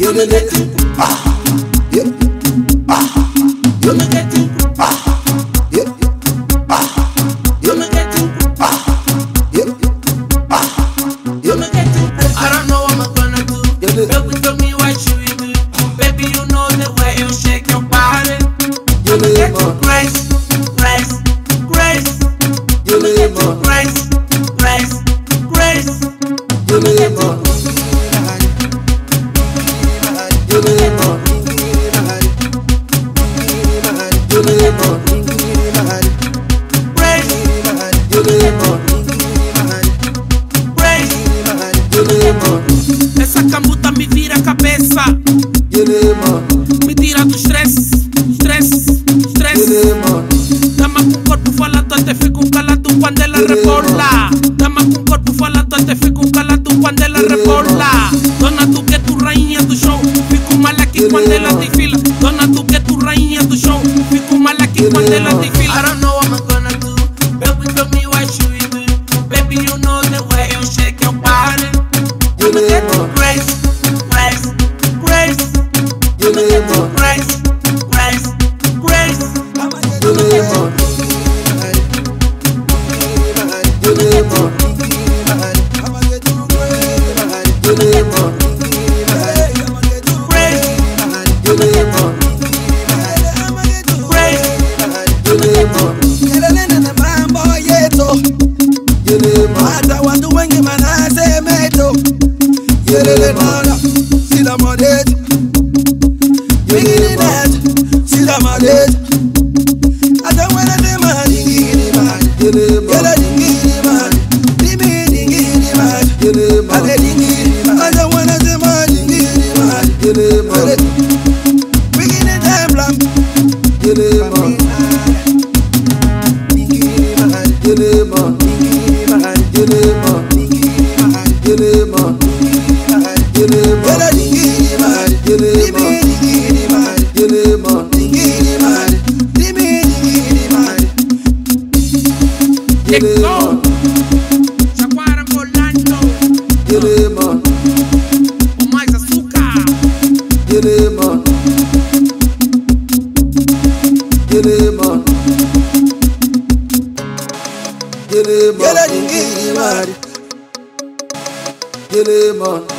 You me getting yeah. You me getting yeah. You me getting yeah. You me getting. I don't know what I'm gonna do. Baby, tell me what you will do. Baby, you know the way you shake your body. You me getting grace, grace, grace. You me getting grace, grace, grace. You me getting. You me getting. You me getting. Grace. You me getting. Grace. You me getting. Essa cambuta me vira a cabeça. Me tira do stress, stress, stress. Dama com corpo falado até fico calado quando ela rebola. Dama com corpo falado até fico calado quando ela rebola. Dona tu que tu rainha do show, fico mal aqui quando ela desfila. Dona tu que tu rainha do show, fico mal aqui quando ela desfila. I don't know what I'm gonna do. Baby, tell me what you will do. Baby, you know the way you shake your body. You me getting grace, grace, grace. You me getting grace, grace, grace. You me getting. You me getting. You me getting. Grace. You me getting. Grace. You me getting. Kelele na mambo yetu. Hata watu wengi wanasemeto. Kelele mara sila madeto. Bigini net sila madeto. Hata wanasema dingini man. Kela dingini man. Dimi dingini man. Ale dingini man. Hata wanasema dingini man. Bigini temblam. Llegó Chaguara volando. O mais açúcar. Yele dingiri mari.